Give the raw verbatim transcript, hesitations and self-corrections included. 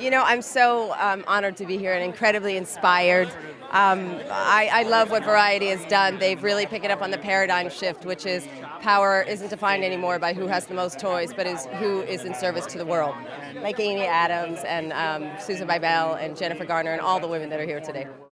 You know, I'm so um, honored to be here and incredibly inspired. Um, I, I love what Variety has done. They've really picked it up on the paradigm shift, which is power isn't defined anymore by who has the most toys, but is who is in service to the world. Like Amy Adams and um, Susan Bybel and Jennifer Garner and all the women that are here today.